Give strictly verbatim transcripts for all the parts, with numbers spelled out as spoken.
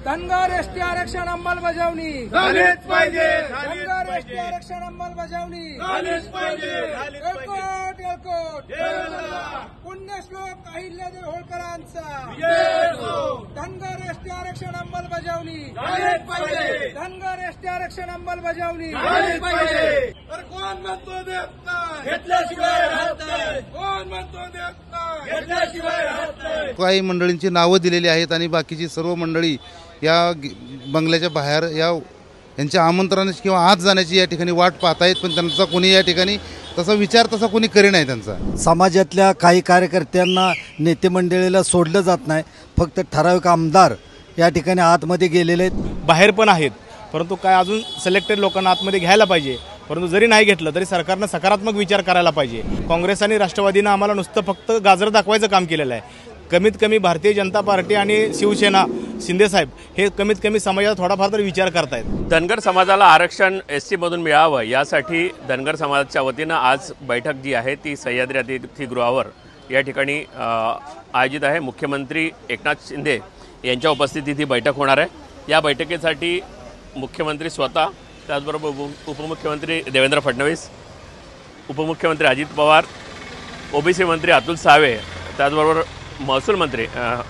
Dhangar ST आरक्षण अंमलबजावणी झालीच पाहिजे. धनगर एसटी आरक्षण अंमलबजावणी झालीच पाहिजे. एलकोट एलकोट पुण्यश्लोक अहिल्यादेवी होळकरांचा धनगर एसटी आरक्षण अंमलबजावणी झालीच पाहिजे. धनगर एसटी आरक्षण अंमलबजावणी झालीच पाहिजे. तर कोण म्हणतो देत नाही, घेतल्याशिवाय राहत नाही. कोण म्हणतो देत नाही, घेतल्याशिवाय राहत नाही. काही मंडळींची नावं दिलेली आहेत आणि बाकीची सर्व मंडळी या बंगल्याच्या बाहेर या यांच्या आमंत्रणाची किंवा आत जाण्याची या ठिकाणी वाट पाहत आहेत, पण त्यांचा कोणी या ठिकाणी तसा विचार तसा कोणी करी नाही. त्यांचा समाजातल्या काही कार्यकर्त्यांना नेते मंडळीला सोडलं जात नाही, फक्त ठराविक आमदार या ठिकाणी आतमध्ये गेलेले आहेत. बाहेर पण आहेत, परंतु काय अजून सिलेक्टेड लोकांना आतमध्ये घ्यायला पाहिजे. परंतु जरी नाही घेतलं तरी सरकारनं सकारात्मक विचार करायला पाहिजे. काँग्रेस आणि राष्ट्रवादीनं आम्हाला नुसतं फक्त गाजर दाखवायचं काम केलेलं आहे. कमीत कमी भारतीय जनता पार्टी आणि शिवसेना शिंदेसाहेब हे कमीत कमी समाजात थोडाफार तरी विचार करतायत. धनगर समाजाला आरक्षण एस टीमधून मिळावं यासाठी धनगर समाजाच्या वतीनं आज बैठक जी आहे ती सह्याद्री अतिथीगृहावर या ठिकाणी आयोजित आहे. मुख्यमंत्री एकनाथ शिंदे यांच्या उपस्थितीत ही बैठक होणार आहे. या बैठकीसाठी मुख्यमंत्री स्वतः, त्याचबरोबर उपमुख्यमंत्री देवेंद्र फडणवीस, उपमुख्यमंत्री अजित पवार, ओबीसी मंत्री अतुल सावे, त्याचबरोबर महसूल मंत्री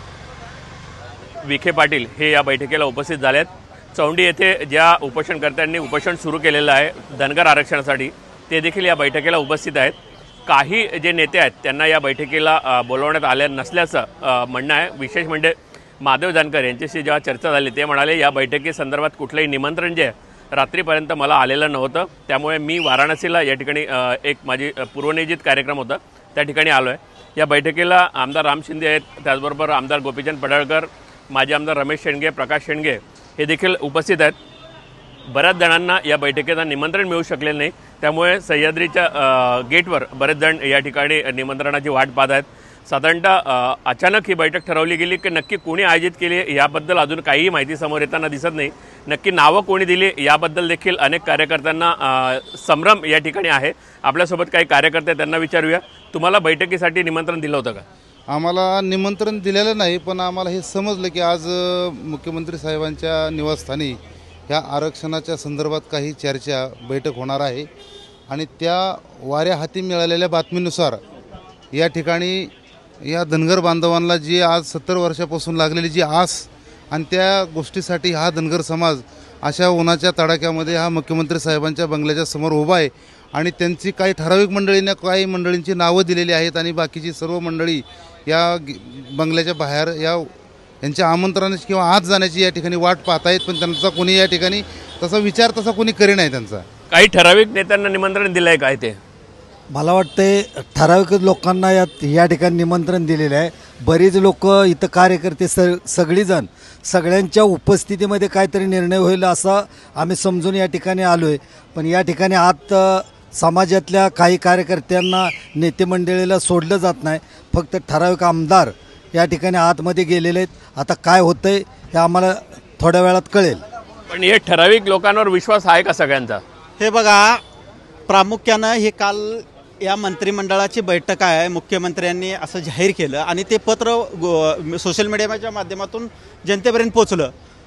विखे पाटील हे या बैठकीला उपस्थित झाले आहेत. चौंडी येथे ज्या उपोषणकर्त्यांनी उपोषण सुरू केलेलं आहे धनगर आरक्षणासाठी ते देखील या बैठकीला उपस्थित आहेत. काही जे नेते आहेत त्यांना या बैठकीला बोलवण्यात आले नसल्याचं म्हणणं आहे. विशेष म्हणजे माधव जानकर यांच्याशी जेव्हा चर्चा झाली ते म्हणाले या बैठकीसंदर्भात कुठलंही निमंत्रण जे रात्रीपर्यंत मला आलेलं नव्हतं, त्यामुळे मी वाराणसीला या ठिकाणी एक माझी पूर्वनियोजित कार्यक्रम होता त्या ठिकाणी आलो आहे. या बैठकीला आमदार राम शिंदे आहेत, त्याचबरोबर आमदार गोपीचंद पडळकर, माजी आमदार रमेश शेंडगे, प्रकाश शेंडगे हे देखील उपस्थित आहेत. बऱ्याच जणांना या बैठकीला निमंत्रण मिळू शकलेलं नाही, त्यामुळे सह्याद्रीच्या गेटवर बरेच जण या ठिकाणी निमंत्रणाची वाट पाहत आहेत. साधारणतः अचानक ही बैठक ठरवली गेली की नक्की कोणी आयोजित केली याबद्दल अजून काहीही माहिती समोर येताना दिसत नाही. नक्की नावं कोणी दिली याबद्दल देखील अनेक कार्यकर्त्यांना संभ्रम या ठिकाणी आहे. आपल्यासोबत काही कार्यकर्ते त्यांना विचारूया, तुम्हाला बैठकीसाठी निमंत्रण दिलं होतं का? आम्हाला निमंत्रण दिलेलं नाही, पण आम्हाला हे समजलं की आज मुख्यमंत्री साहेबांच्या निवासस्थानी ह्या आरक्षणाच्या संदर्भात काही चर्चा बैठक होणार आहे आणि त्या वाऱ्या हाती मिळालेल्या बातमीनुसार या ठिकाणी या धनगर बांधवांना जी आज सत्तर वर्षापासून लागलेली जी आस आणि त्या गोष्टीसाठी हा धनगर समाज अशा उन्हाच्या तडाख्यामध्ये हा मुख्यमंत्री साहेबांच्या बंगल्याच्या समोर उभा आहे आणि त्यांची काही ठराविक मंडळींना काही मंडळींची नावं दिलेली आहेत आणि बाकीची सर्व मंडळी या बंगल्याच्या बाहेर या यांच्या आमंत्रणाची किंवा आत जाण्याची या ठिकाणी वाट पाहत आहेत, पण त्यांचा कोणी या ठिकाणी तसा विचार तसा कोणी करी नाही. त्यांचा काही ठराविक नेत्यांना निमंत्रण दिलं आहे काय? ते मला वाटते ठराविक लोकांना यात या ठिकाणी निमंत्रण दिलेलं आहे. बरेच लोक इथं कार्यकर्ते स सगळीजण सगळ्यांच्या उपस्थितीमध्ये काहीतरी निर्णय होईल असं आम्ही समजून या ठिकाणी आलो आहे. पण या ठिकाणी आत समाजातल्या काही कार्यकर्त्यांना नेते मंडळीला सोडलं जात नाही, फक्त ठराविक आमदार या ठिकाणी आतमध्ये गेलेले आहेत. आता काय होतंय हे आम्हाला थोड्या वेळात कळेल. पण हे ठराविक लोकांवर विश्वास आहे का सगळ्यांचा? हे बघा, प्रामुख्यानं हे काल या मंत्रिमंडळाची बैठक आहे, मुख्यमंत्र्यांनी असं जाहीर केलं आणि ते पत्र सोशल मीडियाच्या माध्यमातून जनतेपर्यंत पोचलं.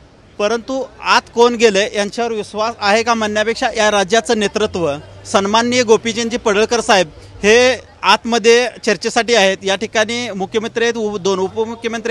परंतु आत कोण गेलं यांच्यावर विश्वास आहे का म्हणण्यापेक्षा या राज्याचं नेतृत्व सन्माननीय गोपीचंदजी पडळकर साहेब हे आतमध्ये चर्चेसाठी आहेत. या ठिकाणी मुख्यमंत्री आहेत, दोन उपमुख्यमंत्री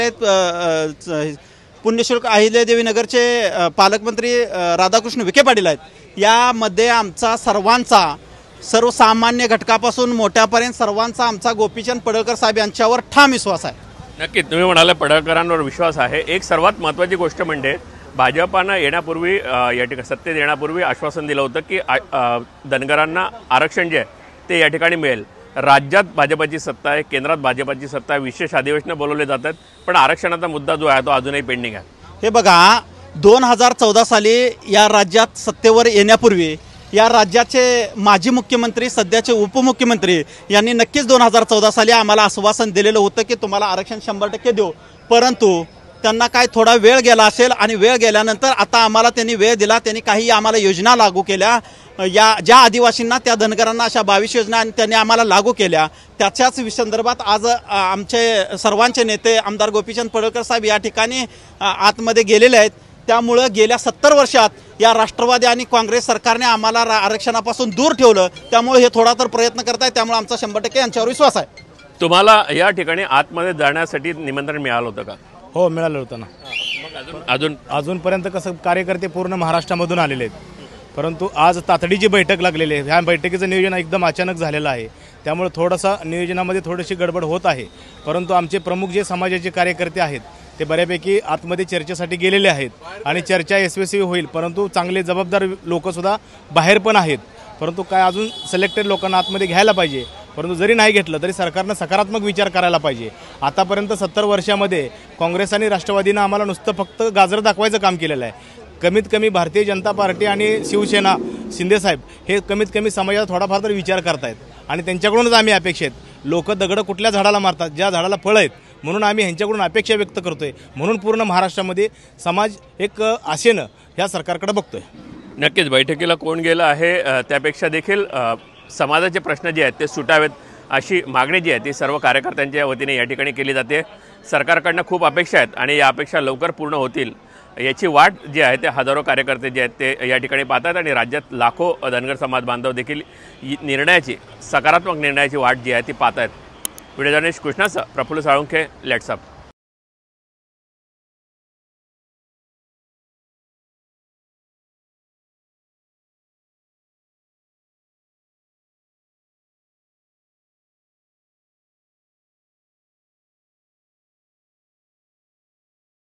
आहेत, पुण्यश्लोक अहिल्यादेवी नगरचे पालकमंत्री राधाकृष्ण विखे पाटील आहेत. यामध्ये आमचा सर्वांचा सर्वसामान्य घटकापासून मोठ्यापर्यंत सर्वांचा आमचा गोपीचंद पडळकर साहेब यांच्यावर ठाम विश्वास आहे. नक्की तुम्ही म्हणाले पडळकरांवर विश्वास आहे. एक सर्वात महत्त्वाची गोष्ट म्हणजे भाजपानं येण्यापूर्वी या ठिकाणी सत्तेत येण्यापूर्वी आश्वासन दिलं होतं की धनगरांना आरक्षण जे आहे ते या ठिकाणी मिळेल. राज्यात भाजपाची सत्ता आहे, केंद्रात भाजपाची सत्ता आहे, विशेष अधिवेशनं बोलवले जातात, पण आरक्षणाचा मुद्दा जो आहे तो अजूनही पेंडिंग आहे. हे बघा, दोन हजार चौदा साली या राज्यात सत्तेवर येण्यापूर्वी या राज्याचे माजी मुख्यमंत्री सध्याचे उपमुख्यमंत्री यांनी नक्कीच दोन हजार चौदा साली आम्हाला आश्वासन दिलेलं होतं की तुम्हाला आरक्षण शंभर टक्के देऊ. परंतु त्यांना काय थोडा वेळ गेला असेल आणि वेळ गेल्यानंतर आता आम्हाला त्यांनी वेळ दिला. त्यांनी काही आम्हाला योजना लागू केल्या, या ज्या आदिवासींना त्या धनगरांना अशा बावीस योजना त्यांनी आम्हाला लागू केल्या. त्याच्याच संदर्भात आज आमचे सर्वांचे नेते आमदार गोपीचंद पडळकर साहेब या ठिकाणी आतमध्ये गेलेले आहेत. त्यामुळं गेल्या सत्तर वर्षात या राष्ट्रवादी आणि काँग्रेस सरकारने आम्हाला रा- आरक्षणापासून दूर ठेवलं. त्यामुळे हे थोडा तर प्रयत्न करतायत. त्यामुळे आमचा शंभर टक्के यांच्यावर विश्वास आहे. तुम्हाला या ठिकाणी आतमध्ये जाण्यासाठी निमंत्रण मिळालं होतं का? हो, मिळालं होतं ना. मग अजून अजून अजूनपर्यंत कसं कार्यकर्ते पूर्ण महाराष्ट्रामधून आलेले आहेत, परंतु आज तातडीची बैठक लागलेली आहे. ह्या बैठकीचं नियोजन एकदम अचानक झालेलं आहे, त्यामुळे थोडंसं नियोजनामध्ये थोडीशी गडबड होत आहे. परंतु आमचे प्रमुख जे समाजाचे कार्यकर्ते आहेत ते बऱ्यापैकी आतमध्ये चर्चेसाठी गेलेले आहेत आणि चर्चा यशस्वी होईल. परंतु चांगले जबाबदार लोकंसुद्धा बाहेर पण आहेत. परंतु काय अजून सिलेक्टेड लोकांना आतमध्ये घ्यायला पाहिजे. परंतु जरी नाही घेतलं तरी सरकारनं सकारात्मक विचार करायला पाहिजे. आतापर्यंत सत्तर वर्षामध्ये काँग्रेस आणि राष्ट्रवादीनं आम्हाला नुसतं फक्त गाजर दाखवायचं काम केलेलं आहे. कमीत कमी भारतीय जनता पार्टी आणि शिवसेना शिंदेसाहेब हे कमीत कमी समाजाचा थोडाफार तरी विचार करतायत आणि त्यांच्याकडूनच आम्ही अपेक्षा आहेत. लोक दगडं कुठल्या झाडाला मारतात, ज्या झाडाला फळं आहेत, म्हणून आम्ही ह्यांच्याकडून अपेक्षा व्यक्त करतोय. म्हणून पूर्ण महाराष्ट्रामध्ये समाज एक आशेनं ह्या सरकारकडे बघतोय. नक्कीच बैठकीला कोण गेलं आहे अ, त्यापेक्षा देखील अ, समाजाचे प्रश्न जे आहेत ते सुटावेत अशी मागणी जी आहे ती सर्व कार्यकर्त्यांच्या वतीने या ठिकाणी केली जाते. सरकारकडनं खूप अपेक्षा आहेत आणि या अपेक्षा लवकर पूर्ण होतील याची वाट जी आहे ते हजारो कार्यकर्ते जे आहेत ते या ठिकाणी पाहतात आणि राज्यात लाखो धनगर समाज बांधव देखील निर्णयाची सकारात्मक निर्णयाची वाट जी आहे ती पाहत आहेत. व्हिडिओ जर्नलिस्ट कृष्णासह प्रफुल्ल साळुंखे, लेट्स अप.